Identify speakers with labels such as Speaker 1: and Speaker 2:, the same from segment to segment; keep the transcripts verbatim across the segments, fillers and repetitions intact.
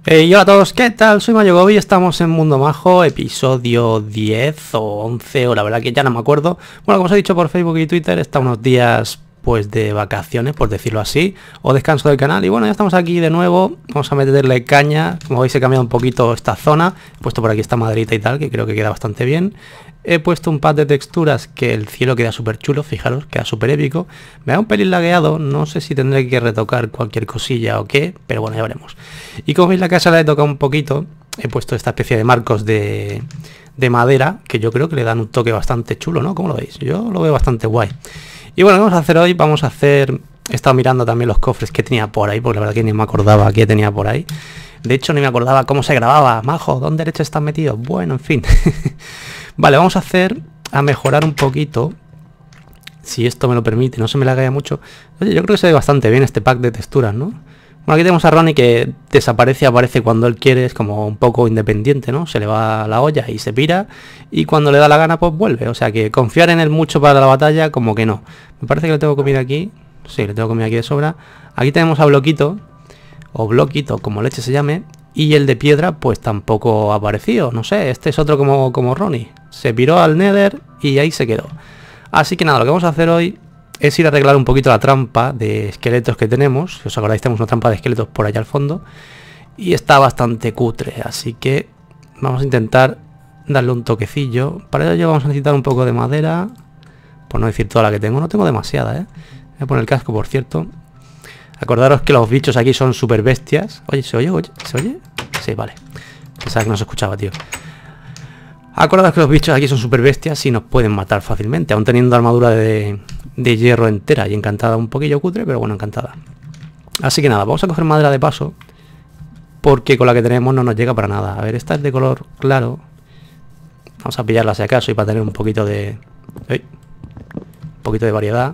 Speaker 1: Hey, hola a todos, ¿qué tal? Soy Mayogobi, estamos en Mundo Majo, episodio diez o once, o la verdad que ya no me acuerdo. Bueno, como os he dicho por Facebook y Twitter, está unos días pues de vacaciones, por decirlo así, o descanso del canal. Y bueno, ya estamos aquí de nuevo, vamos a meterle caña. Como veis he cambiado un poquito esta zona, he puesto por aquí esta maderita y tal, que creo que queda bastante bien. He puesto un pack de texturas que el cielo queda súper chulo, fijaros, queda súper épico. Me da un pelín lagueado, no sé si tendré que retocar cualquier cosilla o qué, pero bueno, ya veremos. Y como veis la casa la he tocado un poquito, he puesto esta especie de marcos de, de madera, que yo creo que le dan un toque bastante chulo, ¿no? ¿Cómo lo veis? Yo lo veo bastante guay. Y bueno, ¿qué vamos a hacer hoy? Vamos a hacer... He estado mirando también los cofres que tenía por ahí, porque la verdad que ni me acordaba qué tenía por ahí. De hecho, ni me acordaba cómo se grababa. Majo, ¿dónde derecho están metidos? Bueno, en fin. Vale, vamos a hacer... A mejorar un poquito. Si esto me lo permite, no se me laguea mucho. Oye, yo creo que se ve bastante bien este pack de texturas, ¿no? Bueno, aquí tenemos a Ronnie que desaparece, aparece cuando él quiere. Es como un poco independiente, ¿no? Se le va la olla y se pira. Y cuando le da la gana, pues vuelve. O sea que confiar en él mucho para la batalla, como que no. Me parece que le tengo comida aquí. Sí, le tengo comida aquí de sobra. Aquí tenemos a Bloquito. O Bloquito, como leche se llame. Y el de piedra pues tampoco ha aparecido. No sé, este es otro como, como Ronnie. Se piró al Nether y ahí se quedó. Así que nada, lo que vamos a hacer hoy es ir a arreglar un poquito la trampa de esqueletos que tenemos. Si os acordáis, tenemos una trampa de esqueletos por allá al fondo. Y está bastante cutre, así que vamos a intentar darle un toquecillo. Para ello vamos a necesitar un poco de madera. Por no decir toda la que tengo, no tengo demasiada, ¿eh? Voy a poner el casco, por cierto. Acordaros que los bichos aquí son súper bestias. Oye, ¿se oye? Oye, ¿se oye? Sí, vale. Pensaba que no se escuchaba, tío. Acordaros que los bichos aquí son súper bestias y nos pueden matar fácilmente, aún teniendo armadura de, de hierro entera y encantada, un poquillo cutre, pero bueno, encantada. Así que nada, vamos a coger madera de paso, porque con la que tenemos no nos llega para nada. A ver, esta es de color claro. Vamos a pillarla si acaso y para tener un poquito de... ¡Ay! Un poquito de variedad.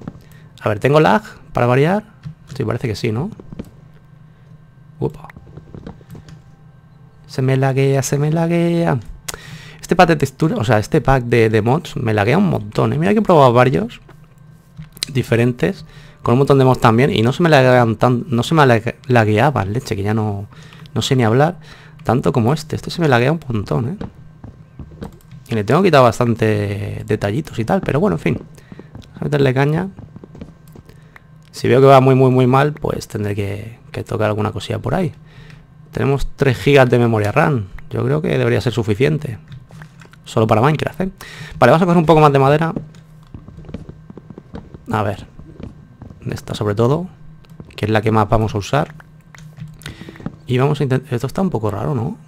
Speaker 1: A ver, ¿tengo lag para variar? Sí, parece que sí, ¿no? Upa. Se me laguea, se me laguea. Este pack de textura, o sea, este pack de, de mods me laguea un montón, ¿eh? Mira que he probado varios diferentes, con un montón de mods también, y no se me laguean tan, no se me lagueaban, leche, que ya no, no sé ni hablar, tanto como este. Este se me laguea un montón, ¿eh? Y le tengo quitado bastante detallitos y tal, pero bueno, en fin. Vamos a meterle caña. Si veo que va muy muy muy mal, pues tendré que, que tocar alguna cosilla por ahí. Tenemos tres gigas de memoria RAM. Yo creo que debería ser suficiente. Solo para Minecraft, ¿eh? Vale, vamos a coger un poco más de madera. A ver. Esta sobre todo, que es la que más vamos a usar. Y vamos a intentar... Esto está un poco raro, ¿no?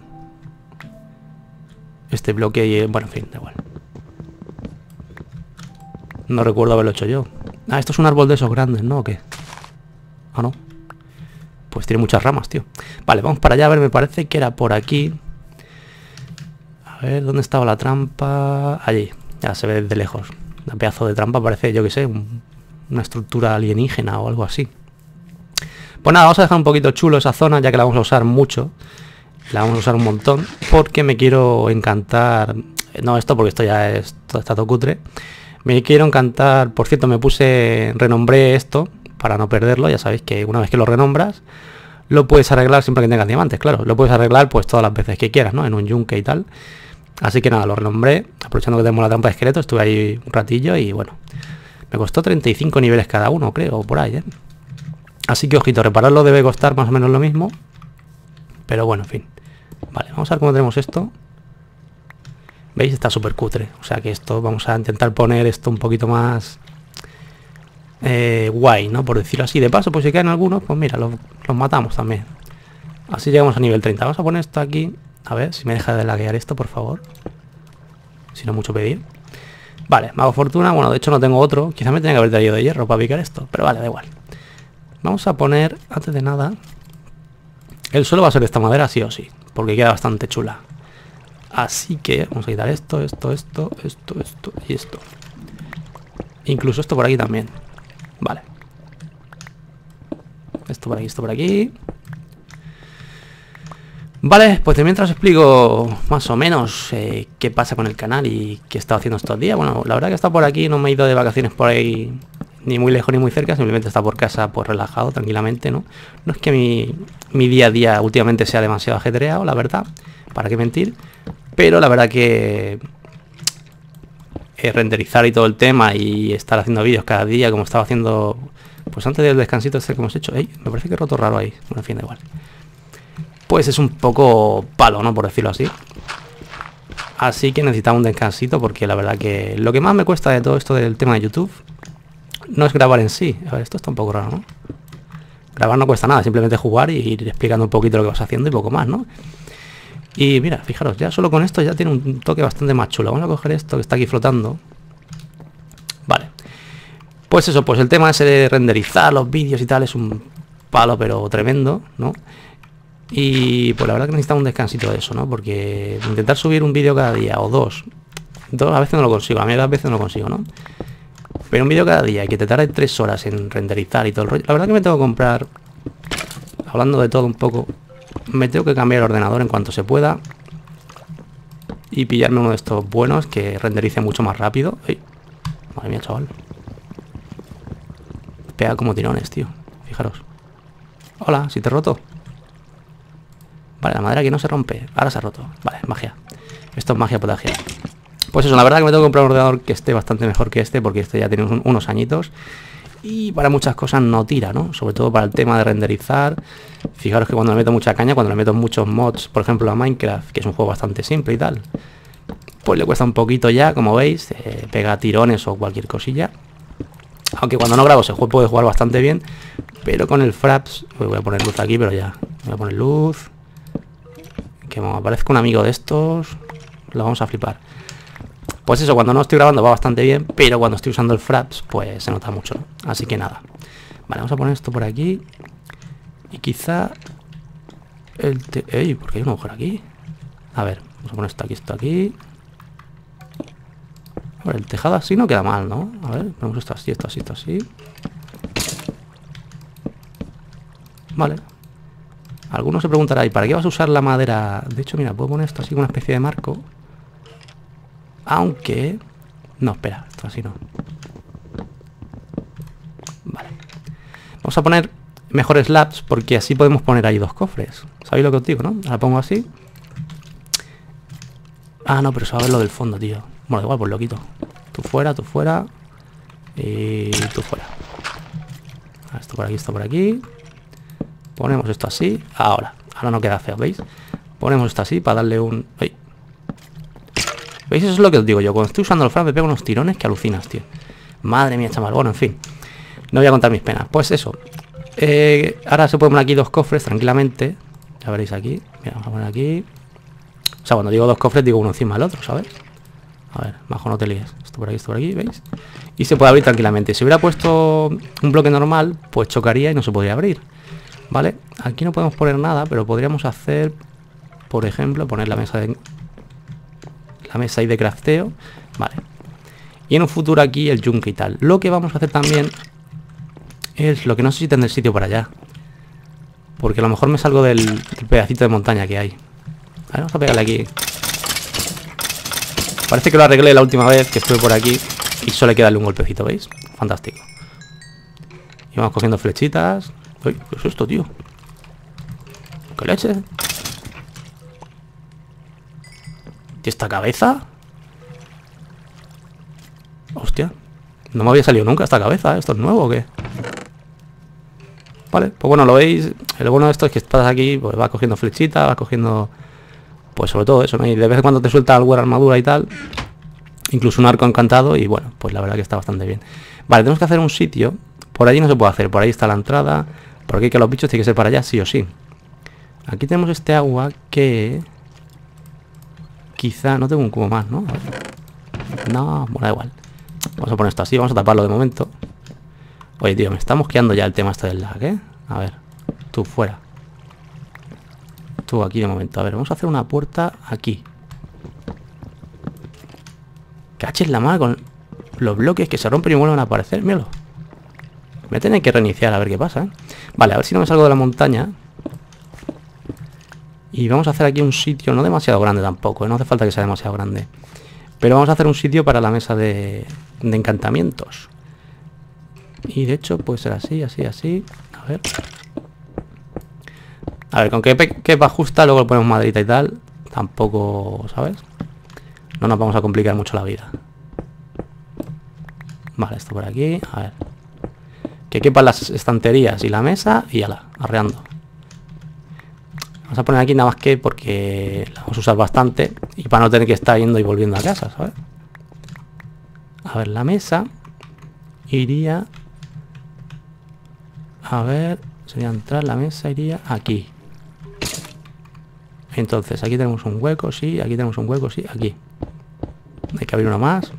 Speaker 1: Este bloque y... Bueno, en fin, da igual. No recuerdo haberlo hecho yo. Ah, esto es un árbol de esos grandes, ¿no? ¿O qué? Ah, no. Pues tiene muchas ramas, tío. Vale, vamos para allá. A ver, me parece que era por aquí. A ver, ¿dónde estaba la trampa? Allí. Ya se ve desde lejos. Un pedazo de trampa, parece, yo que sé, un, una estructura alienígena o algo así. Pues nada, vamos a dejar un poquito chulo esa zona, ya que la vamos a usar mucho. La vamos a usar un montón. Porque me quiero encantar... No, esto porque esto ya es... Todo está todo cutre. Me quiero encantar, por cierto, me puse, renombré esto para no perderlo. Ya sabéis que una vez que lo renombras, lo puedes arreglar siempre que tengas diamantes, claro. Lo puedes arreglar pues todas las veces que quieras, ¿no? En un yunque y tal. Así que nada, lo renombré, aprovechando que tenemos la trampa de esqueleto, estuve ahí un ratillo y bueno. Me costó treinta y cinco niveles cada uno, creo, por ahí, ¿eh? Así que, ojito, repararlo debe costar más o menos lo mismo. Pero bueno, en fin. Vale, vamos a ver cómo tenemos esto. ¿Veis? Está súper cutre. O sea que esto, vamos a intentar poner esto un poquito más eh, guay, ¿no? Por decirlo así. De paso, pues si caen algunos, pues mira, los, los matamos también. Así llegamos a nivel treinta. Vamos a poner esto aquí. A ver si me deja de laguear esto, por favor. Si no mucho pedir. Vale, mago fortuna. Bueno, de hecho no tengo otro. Quizá me tenía que haber traído de hierro para picar esto. Pero vale, da igual. Vamos a poner, antes de nada, el suelo va a ser de esta madera sí o sí, porque queda bastante chula. Así que vamos a quitar esto, esto, esto, esto, esto y esto. Incluso esto por aquí también. Vale. Esto por aquí, esto por aquí. Vale, pues de mientras explico más o menos eh, qué pasa con el canal y qué he estado haciendo estos días. Bueno, la verdad que he estado por aquí, no me he ido de vacaciones por ahí ni muy lejos ni muy cerca, simplemente está por casa pues relajado, tranquilamente, ¿no? No es que mi, mi día a día últimamente sea demasiado ajetreado, la verdad, para qué mentir, pero la verdad que eh, renderizar y todo el tema y estar haciendo vídeos cada día, como estaba haciendo pues antes del descansito este que hemos hecho, ¡ey! Me parece que he roto raro ahí, bueno, en fin, da igual. Pues es un poco palo, ¿no? Por decirlo así. Así que necesitaba un descansito porque la verdad que lo que más me cuesta de todo esto del tema de YouTube no es grabar en sí. A ver, esto está un poco raro, ¿no? Grabar no cuesta nada, simplemente jugar y ir explicando un poquito lo que vas haciendo y poco más, ¿no? Y mira, fijaros, ya solo con esto ya tiene un toque bastante más chulo. Vamos a coger esto que está aquí flotando. Vale. Pues eso, pues el tema ese de renderizar los vídeos y tal es un palo pero tremendo, ¿no? Y pues la verdad que necesitamos un descansito de eso, ¿no? Porque intentar subir un vídeo cada día o dos, dos a veces no lo consigo, a mí a veces no lo consigo, ¿no? Pero un vídeo cada día y que te tarde tres horas en renderizar y todo el rollo. La verdad que me tengo que comprar, hablando de todo un poco, me tengo que cambiar el ordenador en cuanto se pueda y pillarme uno de estos buenos que renderice mucho más rápido. ¡Ay! Madre mía, chaval. Pega como tirones, tío. Fijaros. Hola, si te he roto. Vale, la madera aquí no se rompe. Ahora se ha roto. Vale, magia. Esto es magia potagia. Pues eso, la verdad que me tengo que comprar un ordenador que esté bastante mejor que este, porque este ya tiene un, unos añitos. Y para muchas cosas no tira, ¿no? Sobre todo para el tema de renderizar. Fijaros que cuando le meto mucha caña, cuando le meto muchos mods, por ejemplo a Minecraft, que es un juego bastante simple y tal, pues le cuesta un poquito ya, como veis, eh, pega tirones o cualquier cosilla. Aunque cuando no grabo se puede jugar bastante bien, pero con el Fraps, voy a poner luz aquí, pero ya, voy a poner luz. Que me aparezca un amigo de estos, lo vamos a flipar. Pues eso, cuando no estoy grabando va bastante bien, pero cuando estoy usando el Fraps, pues se nota mucho, ¿no? Así que nada. Vale, vamos a poner esto por aquí. Y quizá... el te ¡Ey! ¿Por qué hay un agujero aquí? A ver, vamos a poner esto aquí, esto aquí. A ver, el tejado así no queda mal, ¿no? A ver, ponemos esto así, esto así, esto así. Vale. Algunos se preguntará, ¿y para qué vas a usar la madera? De hecho, mira, puedo poner esto así como una especie de marco. Aunque... no, espera, esto así no. Vale. Vamos a poner mejor slabs porque así podemos poner ahí dos cofres. ¿Sabéis lo que os digo, no? Ahora pongo así. Ah, no, pero se va a ver lo del fondo, tío. Bueno, igual, pues lo quito. Tú fuera, tú fuera. Y tú fuera. Esto por aquí, esto por aquí. Ponemos esto así. Ahora, ahora no queda feo, ¿veis? Ponemos esto así para darle un... ¡ay! ¿Veis? Eso es lo que os digo yo. Cuando estoy usando el Fraps me pego unos tirones que alucinas, tío. Madre mía, chaval. Bueno, en fin. No voy a contar mis penas. Pues eso. Eh, ahora se pueden poner aquí dos cofres tranquilamente. Ya veréis aquí. Mira, vamos a poner aquí. O sea, cuando digo dos cofres digo uno encima del otro, ¿sabes? A ver, bajo, no te líes. Esto por aquí, esto por aquí, ¿veis? Y se puede abrir tranquilamente. Si hubiera puesto un bloque normal, pues chocaría y no se podría abrir. ¿Vale? Aquí no podemos poner nada, pero podríamos hacer, por ejemplo, poner la mesa de... la mesa ahí de crafteo. Vale. Y en un futuro aquí el yunque y tal. Lo que vamos a hacer también es lo que no sé si tendré sitio para allá. Porque a lo mejor me salgo del, del pedacito de montaña que hay. A ver, vamos a pegarle aquí. Parece que lo arreglé la última vez que estuve por aquí y solo hay que darle un golpecito, ¿veis? Fantástico. Y vamos cogiendo flechitas. Uy, ¿qué es esto, tío? ¿Qué leche? ¿Y esta cabeza? Hostia. No me había salido nunca esta cabeza, ¿eh? ¿Esto es nuevo o qué? Vale, pues bueno, lo veis. Lo bueno de esto es que estás aquí, pues vas cogiendo flechitas, vas cogiendo... pues sobre todo eso, ¿no? Y de vez en cuando te suelta alguna armadura y tal. Incluso un arco encantado y bueno, pues la verdad que está bastante bien. Vale, tenemos que hacer un sitio. Por allí no se puede hacer, por ahí está la entrada. Por aquí que los bichos tienen que ser para allá, sí o sí. Aquí tenemos este agua que... quizá... no tengo un cubo más, ¿no? A ver. No, bueno, da igual. Vamos a poner esto así, vamos a taparlo de momento. Oye, tío, me está mosqueando ya el tema este del lag, ¿eh? A ver, tú fuera. Tú aquí de momento. A ver, vamos a hacer una puerta aquí. Caches la mano con los bloques que se rompen y vuelven a aparecer. Míralo. Me tienen que reiniciar a ver qué pasa, ¿eh? Vale, a ver si no me salgo de la montaña. Y vamos a hacer aquí un sitio no demasiado grande tampoco, ¿eh? No hace falta que sea demasiado grande. Pero vamos a hacer un sitio para la mesa de, de encantamientos. Y de hecho puede ser así, así, así. A ver. A ver, con que quepa justa, luego le ponemos maderita y tal. Tampoco, ¿sabes? No nos vamos a complicar mucho la vida. Vale, esto por aquí. A ver. Que quepan las estanterías y la mesa y ala, arreando. Vamos a poner aquí nada más que porque la vamos a usar bastante y para no tener que estar yendo y volviendo a casa, ¿sabes? A ver, la mesa iría... A ver, sería entrar, la mesa iría aquí. Entonces, aquí tenemos un hueco, sí, aquí tenemos un hueco, sí, aquí. Hay que abrir uno más.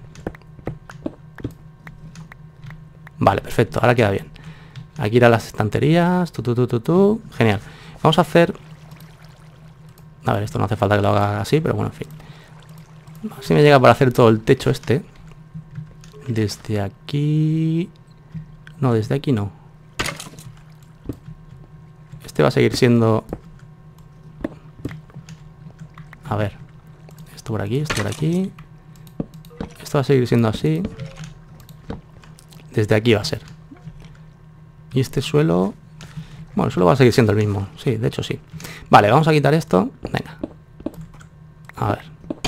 Speaker 1: Vale, perfecto, ahora queda bien. Aquí irán las estanterías, tu, tu, tu, tu, tu. Genial. Vamos a hacer... A ver, esto no hace falta que lo haga así, pero bueno, en fin. Así me llega para hacer todo el techo este. Desde aquí... No, desde aquí no. Este va a seguir siendo... A ver. Esto por aquí, esto por aquí. Esto va a seguir siendo así. Desde aquí va a ser. Y este suelo... Bueno, el suelo va a seguir siendo el mismo. Sí, de hecho sí. Vale, vamos a quitar esto. Venga. A ver.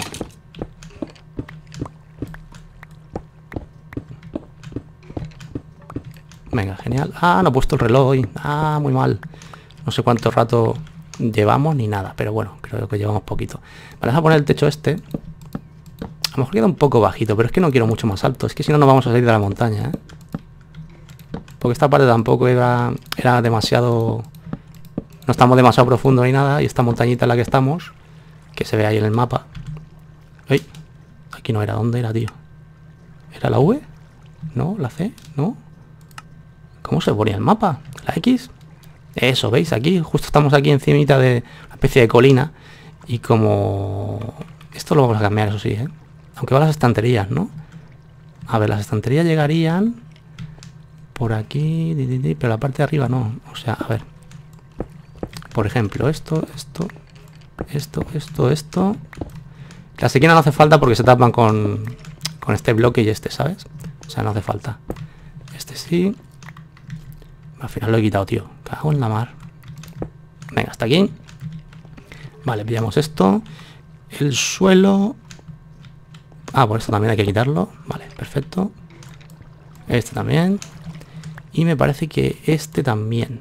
Speaker 1: Venga, genial. Ah, no he puesto el reloj hoy. Ah, muy mal. No sé cuánto rato llevamos ni nada. Pero bueno, creo que llevamos poquito. Vale, vamos a poner el techo este. A lo mejor queda un poco bajito, pero es que no quiero mucho más alto. Es que si no nos vamos a salir de la montaña, ¿eh? Porque esta parte tampoco era, era demasiado... No estamos demasiado profundo ni nada. Y esta montañita en la que estamos, que se ve ahí en el mapa. ¡Ay! Aquí no era. ¿Dónde era, tío? ¿Era la V? ¿No? ¿La C? ¿No? ¿Cómo se ponía el mapa? ¿La X? Eso, ¿veis? Aquí, justo estamos aquí encimita de una especie de colina. Y como... Esto lo vamos a cambiar, eso sí, ¿eh? Aunque va a las estanterías, ¿no? A ver, las estanterías llegarían... Por aquí... Pero la parte de arriba no. O sea, a ver. Por ejemplo, esto, esto... Esto, esto, esto... Las esquinas no hace falta porque se tapan con... Con este bloque y este, ¿sabes? O sea, no hace falta. Este sí... Al final lo he quitado, tío. Cago en la mar. Venga, hasta aquí. Vale, pillamos esto. El suelo... Ah, por esto también hay que quitarlo. Vale, perfecto. Este también. Y me parece que este también.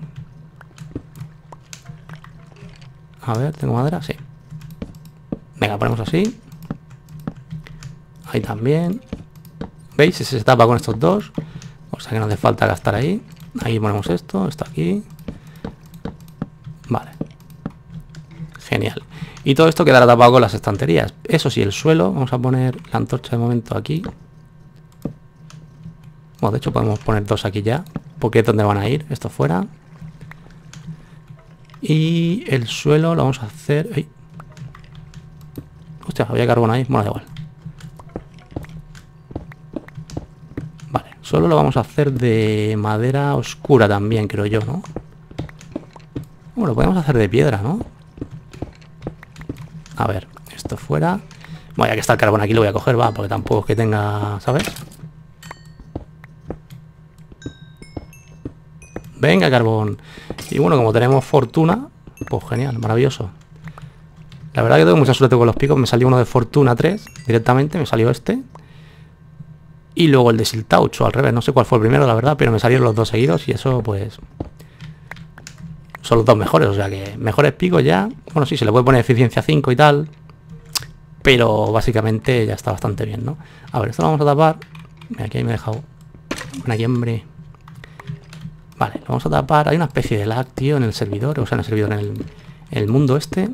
Speaker 1: A ver, ¿tengo madera? Sí. Venga, ponemos así. Ahí también. ¿Veis? Ese se tapa con estos dos. O sea que no hace falta gastar ahí. Ahí ponemos esto, esto aquí. Vale. Genial. Y todo esto quedará tapado con las estanterías. Eso sí, el suelo. Vamos a poner la antorcha de momento aquí. Bueno, de hecho podemos poner dos aquí ya. Porque es donde van a ir. Esto fuera. Y el suelo lo vamos a hacer... ¡Ay! Hostia, había carbón ahí. Bueno, da igual. Vale, solo lo vamos a hacer de madera oscura también, creo yo, ¿no? Bueno, lo podemos hacer de piedra, ¿no? A ver, esto fuera. Bueno, ya que está el carbón aquí lo voy a coger, va, porque tampoco es que tenga, ¿sabes? Venga, carbón. Y bueno, como tenemos fortuna, pues genial, maravilloso. La verdad que tengo mucha suerte con los picos. Me salió uno de fortuna tres directamente, me salió este. Y luego el de Siltauch, o al revés, no sé cuál fue el primero, la verdad, pero me salieron los dos seguidos y eso, pues... Son los dos mejores, o sea que mejores picos ya. Bueno, sí, se le puede poner eficiencia cinco y tal. Pero básicamente ya está bastante bien, ¿no? A ver, esto lo vamos a tapar. Mira, aquí me he dejado... Ven aquí, hombre. Vale, lo vamos a tapar. Hay una especie de lag, tío, en el servidor. O sea, en el servidor, en el, en el mundo este.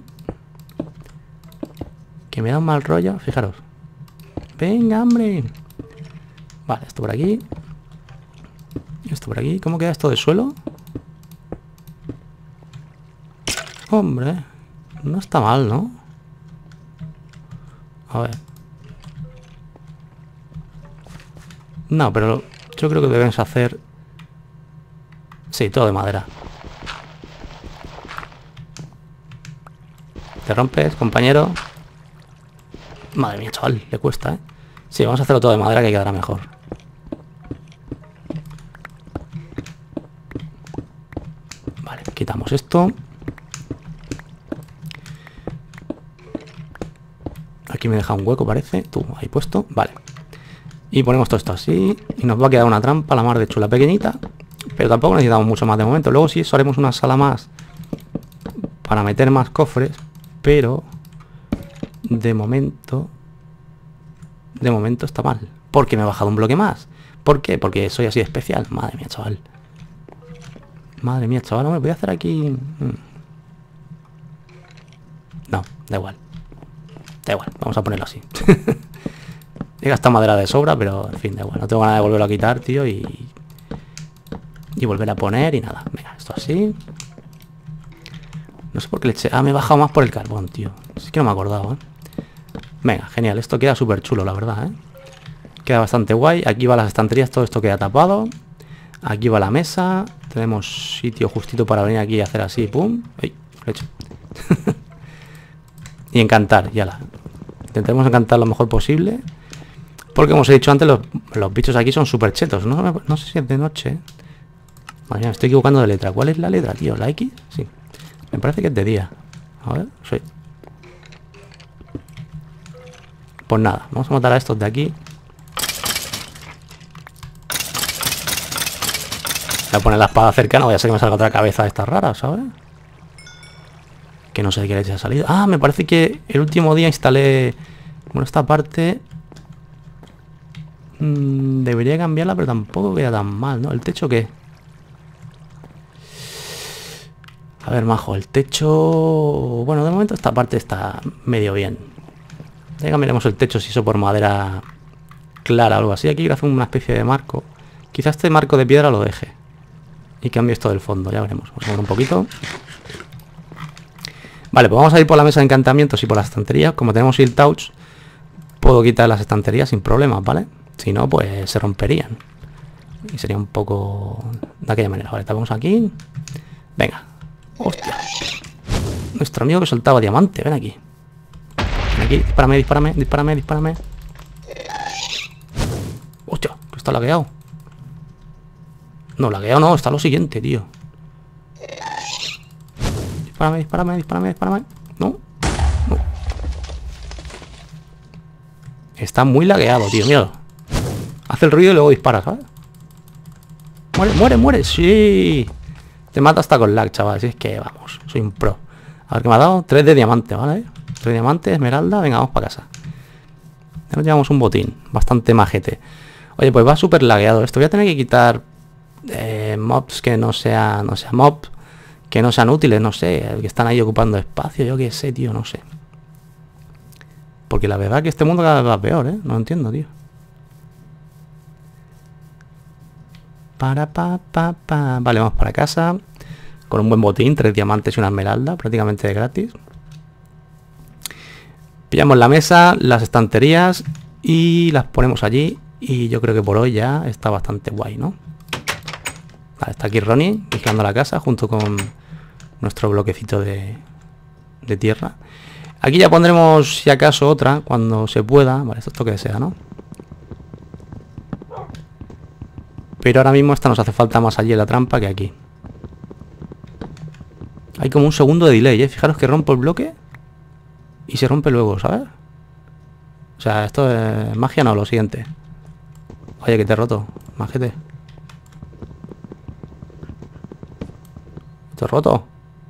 Speaker 1: Que me da un mal rollo, fijaros. Venga, hombre. Vale, esto por aquí. Esto por aquí. ¿Cómo queda esto de suelo? Hombre, no está mal, ¿no? A ver. No, pero yo creo que debemos hacer... Sí, todo de madera. ¿Te rompes, compañero? Madre mía, chaval, le cuesta, ¿eh? Sí, vamos a hacerlo todo de madera que quedará mejor. Ponemos esto. Aquí me deja un hueco, parece. Tú, ahí puesto. Vale. Y ponemos todo esto así. Y nos va a quedar una trampa, la mar de chula pequeñita. Pero tampoco necesitamos mucho más de momento. Luego sí, eso haremos una sala más para meter más cofres. Pero de momento... De momento está mal. Porque me he bajado un bloque más. ¿Por qué? Porque soy así de especial. Madre mía, chaval. Madre mía, chaval. No me voy a hacer aquí... No, da igual. Da igual, vamos a ponerlo así. He gastado madera de sobra, pero en fin, da igual. No tengo ganas de volverlo a quitar, tío, y... Y volver a poner y nada. Venga, esto así. No sé por qué le eché... Ah, me he bajado más por el carbón, tío. Es que no me he acordado, ¿eh? Venga, genial. Esto queda súper chulo, la verdad, ¿eh? Queda bastante guay. Aquí va las estanterías, todo esto queda tapado. Aquí va la mesa. Tenemos sitio justito para venir aquí y hacer así, pum. ¡Ay! Lo he hecho. Y encantar, ya la. Intentaremos encantar lo mejor posible. Porque como os he dicho antes, los, los bichos aquí son súper chetos. No, no sé si es de noche. Madre mía, me estoy equivocando de letra. ¿Cuál es la letra, tío? ¿La X? Sí. Me parece que es de día. A ver, sí. Pues nada, vamos a matar a estos de aquí. Voy a poner la espada cercana. Voy a hacer que me salga otra cabeza de estas raras, ¿sabes? Que no sé de qué leche ha salido. Ah, me parece que el último día instalé... Bueno, esta parte... Mmm, debería cambiarla, pero tampoco queda tan mal, ¿no? ¿El techo qué? A ver, majo, el techo... Bueno, de momento esta parte está medio bien. Ya cambiaremos el techo, si eso por madera clara o algo así. Aquí quiero hacer una especie de marco. Quizás este marco de piedra lo deje. Y cambie esto del fondo, ya veremos. Vamos a ver un poquito. Vale, pues vamos a ir por la mesa de encantamientos y por las estanterías. Como tenemos el touch, puedo quitar las estanterías sin problemas, ¿vale? Si no, pues se romperían. Y sería un poco de aquella manera. Vale, tapamos aquí. Venga. Hostia. Nuestro amigo que soltaba diamante, ven aquí. Ven aquí, dispárame, dispárame, dispárame, dispárame. Hostia, que está lagueado. No, lagueado no, está lo siguiente, tío. Dispárame, dispárame, dispárame, dispárame. No, no. Está muy lagueado, tío, míralo. Hace el ruido y luego dispara, ¿sabes? Muere, muere, muere, sí. Te mata hasta con lag, chaval. Si es que, vamos, soy un pro. A ver qué me ha dado. Tres de diamante, ¿vale? Tres de diamante, esmeralda. Venga, vamos para casa. Ya nos llevamos un botín. Bastante majete. Oye, pues va súper lagueado esto. Voy a tener que quitar eh, mobs que no sea, no sea mob. Que no sean útiles, no sé. Que están ahí ocupando espacio. Yo qué sé, tío, no sé. Porque la verdad que este mundo cada vez va peor, ¿eh? No lo entiendo, tío. Para, pa, pa, pa. Vale, vamos para casa. Con un buen botín, tres diamantes y una esmeralda, prácticamente de gratis. Pillamos la mesa, las estanterías y las ponemos allí. Y yo creo que por hoy ya está bastante guay, ¿no? Vale, está aquí Ronnie vigilando la casa junto con nuestro bloquecito de, de tierra. Aquí ya pondremos, si acaso, otra cuando se pueda. Vale, esto es lo que sea, ¿no? Pero ahora mismo esta nos hace falta más allí en la trampa que aquí. Hay como un segundo de delay, ¿eh? Fijaros que rompo el bloque y se rompe luego, ¿sabes? O sea, esto es magia, no, lo siguiente. Oye, que te he roto, majete. ¿Esto es roto?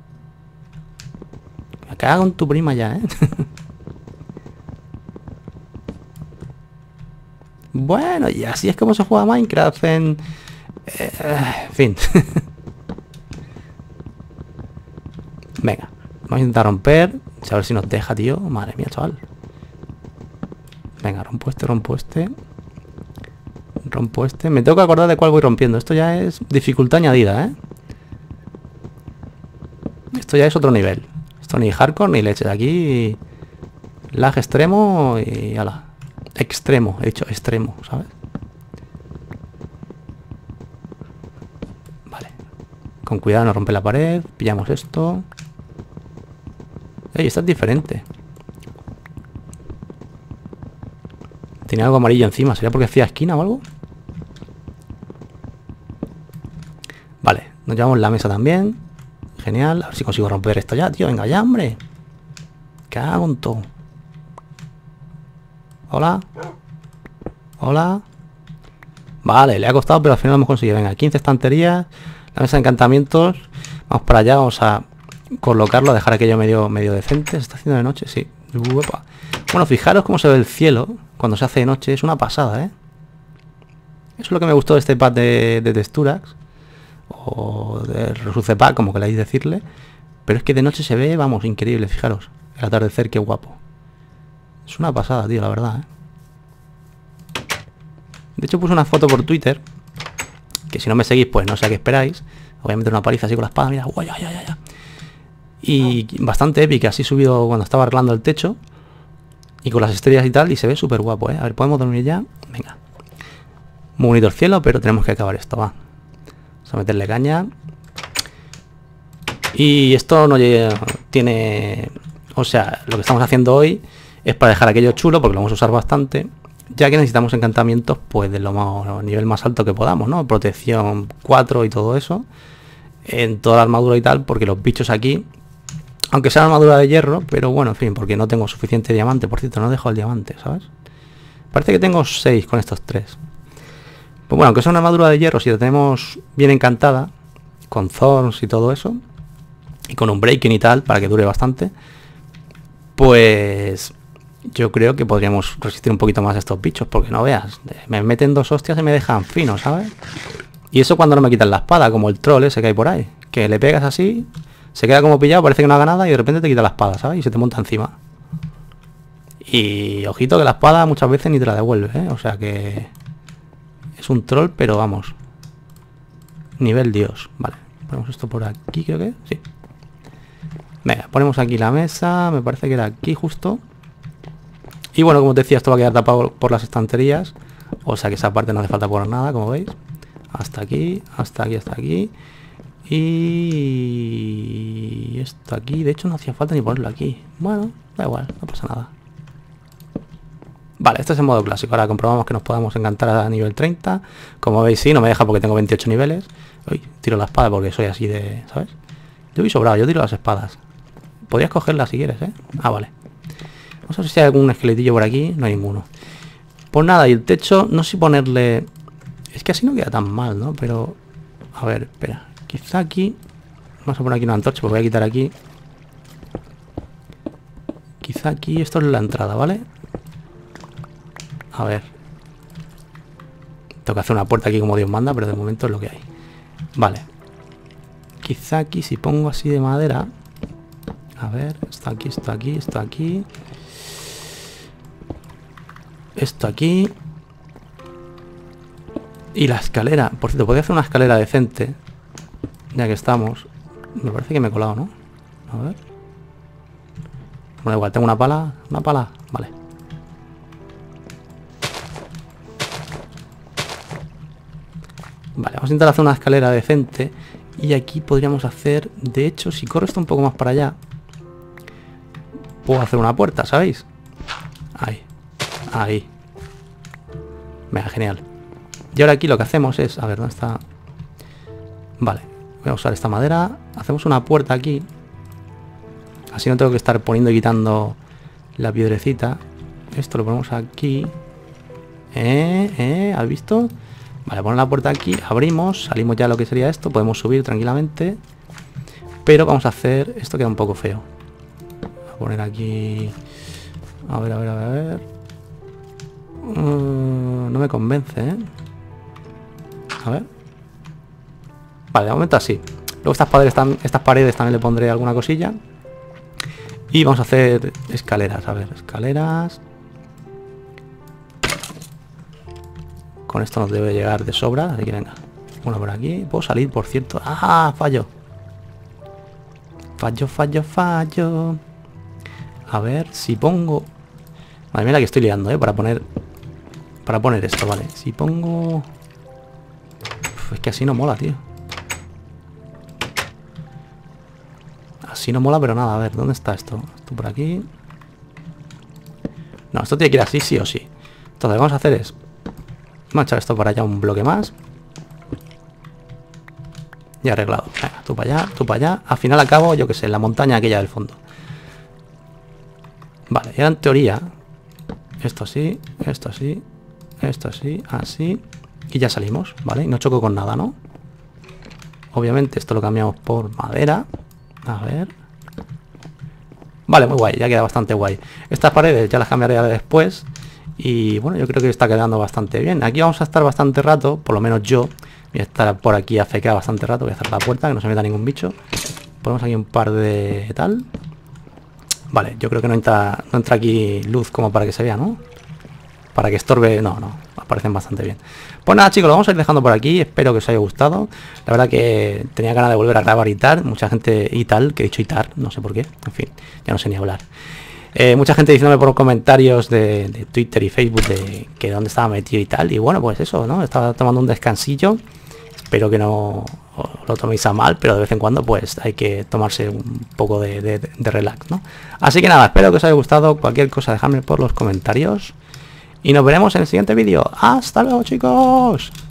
Speaker 1: Me cago en tu prima ya, ¿eh? Bueno, y así es como se juega Minecraft en... Eh, en fin. Venga, vamos a intentar romper. A ver si nos deja, tío. Madre mía, chaval. Venga, rompo este, rompo este. Rompo este. Me tengo que acordar de cuál voy rompiendo. Esto ya es dificultad añadida, ¿eh? Esto ya es otro nivel. Esto ni hardcore ni leche. Aquí lag extremo y ala. Extremo, he dicho extremo, ¿sabes? Vale. Con cuidado no rompe la pared. Pillamos esto. Ey, esta es diferente. Tenía algo amarillo encima. ¿Sería porque hacía esquina o algo? Vale, nos llevamos la mesa también. genial. A ver si consigo romper esto ya, tío. Venga ya, hombre. Cago en todo. Hola. Hola. Vale, le ha costado, pero al final lo hemos conseguido. Venga, quince estanterías. La mesa de encantamientos. Vamos para allá, vamos a colocarlo, a dejar aquello medio, medio decente. ¿Se está haciendo de noche? Sí. Uepa. Bueno, fijaros cómo se ve el cielo cuando se hace de noche. Es una pasada, ¿eh? Eso es lo que me gustó de este pack de, de texturas. O de Resuce Pack, como queráis decirle. Pero es que de noche se ve, vamos, increíble. Fijaros, el atardecer, qué guapo. Es una pasada, tío, la verdad, ¿eh? De hecho puse una foto por Twitter, que si no me seguís, pues no sé a qué esperáis. Voy a meter una paliza así con la espada, mira, guay, ay, ay, ay. Y bastante épica, así subido cuando estaba arreglando el techo. Y con las estrellas y tal, y se ve súper guapo, ¿eh? A ver, ¿podemos dormir ya? Venga. Muy bonito el cielo, pero tenemos que acabar esto, va. Vamos a meterle caña. Y esto no tiene... O sea, lo que estamos haciendo hoy es para dejar aquello chulo, porque lo vamos a usar bastante. Ya que necesitamos encantamientos, pues de lo más, nivel más alto que podamos, ¿no? Protección cuatro y todo eso. En toda la armadura y tal, porque los bichos aquí... Aunque sea armadura de hierro, pero bueno, en fin, porque no tengo suficiente diamante. Por cierto, no dejo el diamante, ¿sabes? Parece que tengo seis con estos tres. Pues bueno, aunque sea una armadura de hierro, si la tenemos bien encantada, con thorns y todo eso, y con un breaking y tal, para que dure bastante, pues yo creo que podríamos resistir un poquito más a estos bichos, porque no veas, me meten dos hostias y me dejan fino, ¿sabes? Y eso cuando no me quitan la espada, como el troll ese que hay por ahí, que le pegas así, se queda como pillado, parece que no haga nada y de repente te quita la espada, ¿sabes? Y se te monta encima. Y ojito que la espada muchas veces ni te la devuelve, ¿eh? O sea que es un troll, pero vamos, nivel dios. Vale, ponemos esto por aquí, creo que sí. Venga, ponemos aquí la mesa, me parece que era aquí justo. Y bueno, como os decía, esto va a quedar tapado por las estanterías, o sea que esa parte no hace falta poner nada, como veis. Hasta aquí, hasta aquí, hasta aquí. Y esto aquí, de hecho no hacía falta ni ponerlo aquí. Bueno, da igual, no pasa nada. Vale, esto es en modo clásico. Ahora comprobamos que nos podamos encantar a nivel treinta. Como veis, sí, no me deja porque tengo veintiocho niveles. Uy, tiro la espada porque soy así de... ¿sabes? Yo voy sobrado, yo tiro las espadas. Podrías cogerlas si quieres, ¿eh? Ah, vale. Vamos a ver si hay algún esqueletillo por aquí. No hay ninguno. Pues nada, y el techo, no sé si ponerle... Es que así no queda tan mal, ¿no? Pero... A ver, espera. Quizá aquí... Vamos a poner aquí una antorcha, porque voy a quitar aquí. Quizá aquí esto es la entrada, ¿vale? A ver. Tengo que hacer una puerta aquí como Dios manda, pero de momento es lo que hay. Vale. Quizá aquí si pongo así de madera... A ver, esto aquí, esto aquí, esto aquí. Esto aquí. Y la escalera. Por cierto, podría hacer una escalera decente. Ya que estamos. Me parece que me he colado, ¿no? A ver. Bueno, igual, tengo una pala. Una pala. Vale. Vale, vamos a intentar hacer una escalera decente. Y aquí podríamos hacer... De hecho, si corro esto un poco más para allá, puedo hacer una puerta, ¿sabéis? Ahí. Ahí. Venga, genial. Y ahora aquí lo que hacemos es... A ver, ¿dónde está? Vale. Voy a usar esta madera. Hacemos una puerta aquí. Así no tengo que estar poniendo y quitando la piedrecita. Esto lo ponemos aquí. ¿Eh? ¿Eh? ¿Has visto? Vale, ponemos la puerta aquí. Abrimos. Salimos ya a lo que sería esto. Podemos subir tranquilamente. Pero vamos a hacer... Esto queda un poco feo. Voy a poner aquí... A ver, a ver, a ver, a ver. Uh, no me convence, ¿eh? A ver. Vale, de momento así. Luego estas paredes, están, estas paredes también le pondré alguna cosilla. Y vamos a hacer escaleras. A ver, escaleras. Con esto nos debe llegar de sobra. Así que venga. Una por aquí. Puedo salir, por cierto. ¡Ah! Fallo. Fallo, fallo, fallo. A ver si pongo... Madre mía la que estoy liando, ¿eh? Para poner... Para poner esto, vale. Si pongo... Uf, es que así no mola, tío. Así no mola, pero nada. A ver, ¿dónde está esto? Esto por aquí. No, esto tiene que ir así, sí o sí. Entonces, lo que vamos a hacer es... Vamos a echar esto para allá un bloque más. y arreglado. Venga, tú para allá, tú para allá. Al final acabo, yo que sé, en la montaña aquella del fondo. Vale, y ahora en teoría, esto así, esto así, esto así, así. Y ya salimos, ¿vale? Y no choco con nada, ¿no? Obviamente esto lo cambiamos por madera. A ver. Vale, muy guay, ya queda bastante guay. Estas paredes ya las cambiaré después. Y bueno, yo creo que está quedando bastante bien. Aquí vamos a estar bastante rato, por lo menos yo. Voy a estar por aquí a fecar bastante rato. Voy a cerrar la puerta, que no se meta ningún bicho. Ponemos aquí un par de tal. Vale, yo creo que no entra, no entra aquí luz como para que se vea, ¿no? Para que estorbe, no, no, aparecen bastante bien. Pues nada, chicos, lo vamos a ir dejando por aquí. Espero que os haya gustado. La verdad que tenía ganas de volver a grabar y tal. Mucha gente y tal, que he dicho y tal, no sé por qué. En fin, ya no sé ni hablar. Eh, mucha gente diciéndome por los comentarios de, de Twitter y Facebook de que dónde estaba metido y tal. Y bueno, pues eso, ¿no? Estaba tomando un descansillo. Espero que no lo toméis a mal, pero de vez en cuando pues hay que tomarse un poco de, de, de relax, ¿no? Así que nada, espero que os haya gustado. Cualquier cosa dejadme por los comentarios. Y nos veremos en el siguiente vídeo. ¡Hasta luego, chicos!